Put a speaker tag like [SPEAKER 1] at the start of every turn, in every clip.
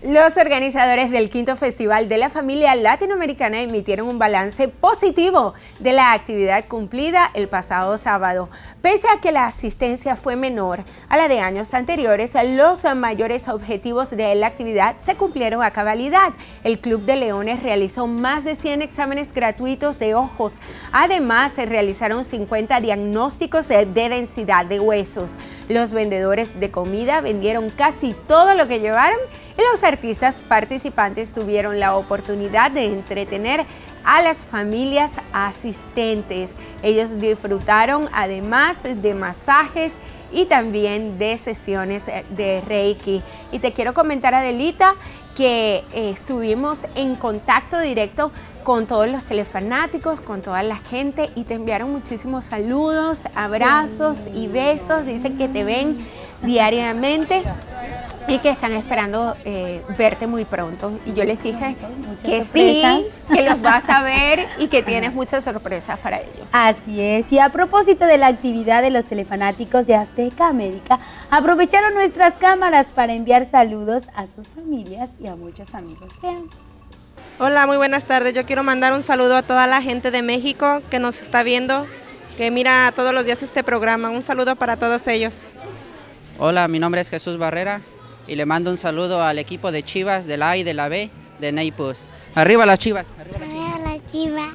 [SPEAKER 1] Los organizadores del quinto Festival de la Familia Latinoamericana emitieron un balance positivo de la actividad cumplida el pasado sábado. Pese a que la asistencia fue menor a la de años anteriores, los mayores objetivos de la actividad se cumplieron a cabalidad. El Club de Leones realizó más de 100 exámenes gratuitos de ojos. Además, se realizaron 50 diagnósticos de densidad de huesos. Los vendedores de comida vendieron casi todo lo que llevaron y los artistas participantes tuvieron la oportunidad de entretener a las familias asistentes. Ellos disfrutaron además de masajes y también de sesiones de Reiki. Y te quiero comentar, Adelita, que estuvimos en contacto directo con todos los telefanáticos, con toda la gente, y te enviaron muchísimos saludos, abrazos y besos. Dicen que te ven diariamente y que están esperando verte muy pronto. Y yo les dije que sí, que los vas a ver y que tienes muchas sorpresas para ellos.
[SPEAKER 2] Así es. Y a propósito de la actividad de los telefanáticos de Azteca América, aprovecharon nuestras cámaras para enviar saludos a sus familias y a muchos amigos. Veamos.
[SPEAKER 3] Hola, muy buenas tardes. Yo quiero mandar un saludo a toda la gente de México que nos está viendo, que mira todos los días este programa. Un saludo para todos ellos.
[SPEAKER 4] Hola, mi nombre es Jesús Barrera y le mando un saludo al equipo de Chivas, de la A y de la B, de Naples. ¡Arriba las Chivas!
[SPEAKER 5] ¡Arriba las Chivas!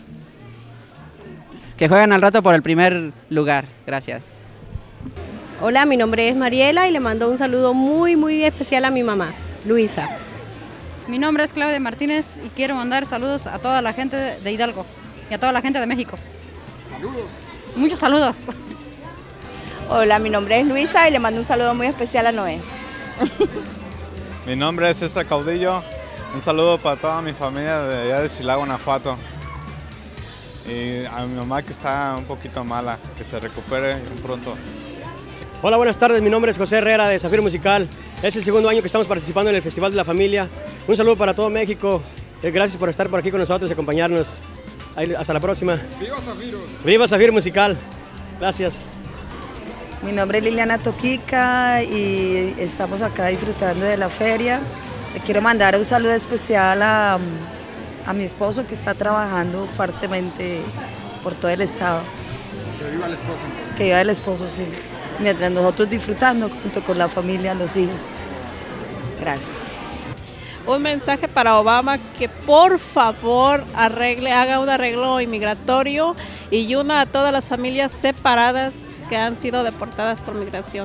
[SPEAKER 4] Que jueguen al rato por el primer lugar. Gracias.
[SPEAKER 6] Hola, mi nombre es Mariela y le mando un saludo muy especial a mi mamá, Luisa.
[SPEAKER 7] Mi nombre es Claudia Martínez y quiero mandar saludos a toda la gente de Hidalgo y a toda la gente de México.
[SPEAKER 8] ¡Saludos!
[SPEAKER 7] Muchos saludos.
[SPEAKER 9] Hola, mi nombre es Luisa y le mando un saludo muy especial a Noé.
[SPEAKER 10] Mi nombre es César Caudillo. Un saludo para toda mi familia de allá de Silao, Guanajuato. Y a mi mamá que está un poquito mala, que se recupere pronto.
[SPEAKER 11] Hola, buenas tardes, mi nombre es José Herrera de Zafiro Musical. Es el segundo año que estamos participando en el Festival de la Familia. Un saludo para todo México. Gracias por estar por aquí con nosotros y acompañarnos. Hasta la próxima.
[SPEAKER 8] ¡Viva Zafiro!
[SPEAKER 11] ¡Viva Zafiro Musical! Gracias.
[SPEAKER 12] Mi nombre es Liliana Toquica y estamos acá disfrutando de la feria. Le quiero mandar un saludo especial a mi esposo que está trabajando fuertemente por todo el estado.
[SPEAKER 8] Que viva el esposo.
[SPEAKER 12] Que viva el esposo, sí. Mientras nosotros disfrutando junto con la familia, los hijos. Gracias.
[SPEAKER 13] Un mensaje para Obama que por favor haga un arreglo inmigratorio y una a todas las familias separadas que han sido deportadas por migración.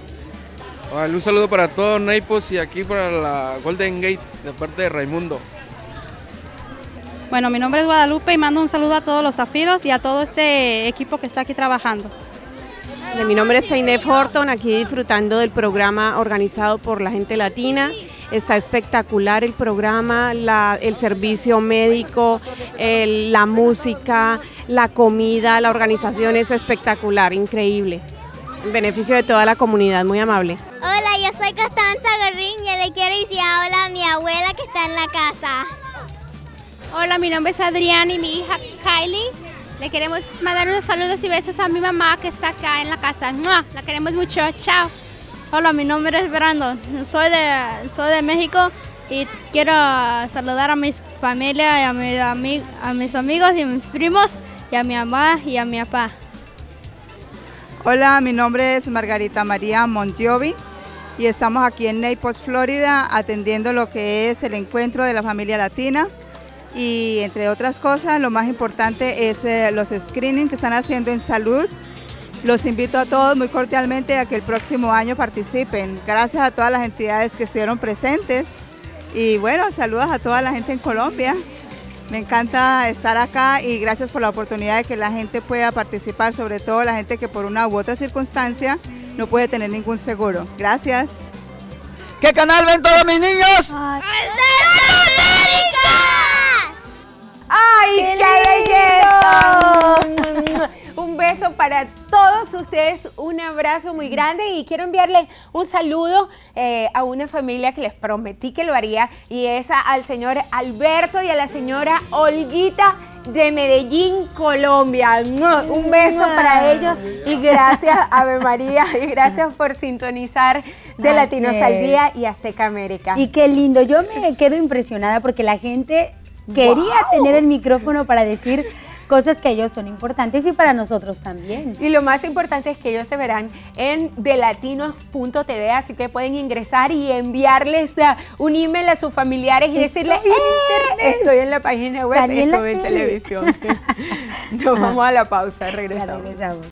[SPEAKER 14] Un saludo para todos Naples y aquí para la Golden Gate de parte de Raimundo.
[SPEAKER 15] Bueno, mi nombre es Guadalupe y mando un saludo a todos los Zafiros y a todo este equipo que está aquí trabajando.
[SPEAKER 6] Mi nombre es Zainef Horton, aquí disfrutando del programa organizado por la gente latina. Está espectacular el programa, el servicio médico, la música, la comida, la organización es espectacular, increíble. En beneficio de toda la comunidad, muy amable.
[SPEAKER 5] Hola, yo soy Constanza Gorriño y le quiero decir hola a mi abuela que está en la casa.
[SPEAKER 16] Hola, mi nombre es Adrián y mi hija Kylie. Le queremos mandar unos saludos y besos a mi mamá que está acá en la casa. ¡Mua! La queremos mucho. Chao.
[SPEAKER 17] Hola, mi nombre es Brandon. Soy de México y quiero saludar a mi familia y a mis amigos y a mis primos y a mi mamá y a mi papá.
[SPEAKER 9] Hola, mi nombre es Margarita María Montiovi y estamos aquí en Naples, Florida, atendiendo lo que es el encuentro de la familia latina. Y entre otras cosas, lo más importante es los screenings que están haciendo en salud. Los invito a todos muy cordialmente a que el próximo año participen. Gracias a todas las entidades que estuvieron presentes. Y bueno, saludos a toda la gente en Colombia. Me encanta estar acá y gracias por la oportunidad de que la gente pueda participar, sobre todo la gente que por una u otra circunstancia no puede tener ningún seguro. Gracias.
[SPEAKER 18] ¿Qué canal ven todos mis niños?
[SPEAKER 1] ¡Ay, qué belleza! Un beso para todos ustedes, un abrazo muy grande y quiero enviarle un saludo a una familia que les prometí que lo haría y es al señor Alberto y a la señora Olguita de Medellín, Colombia. Un beso para ellos y gracias, Ave María, y gracias por sintonizar de Latinos al Día y Azteca América.
[SPEAKER 2] Y qué lindo, yo me quedo impresionada porque la gente quería tener el micrófono para decir cosas que ellos son importantes y para nosotros también.
[SPEAKER 1] Y lo más importante es que ellos se verán en delatinos.tv, así que pueden ingresar y enviarles un email a sus familiares y decirles, estoy en la página web, estoy en televisión. Nos vamos a la pausa, regresamos.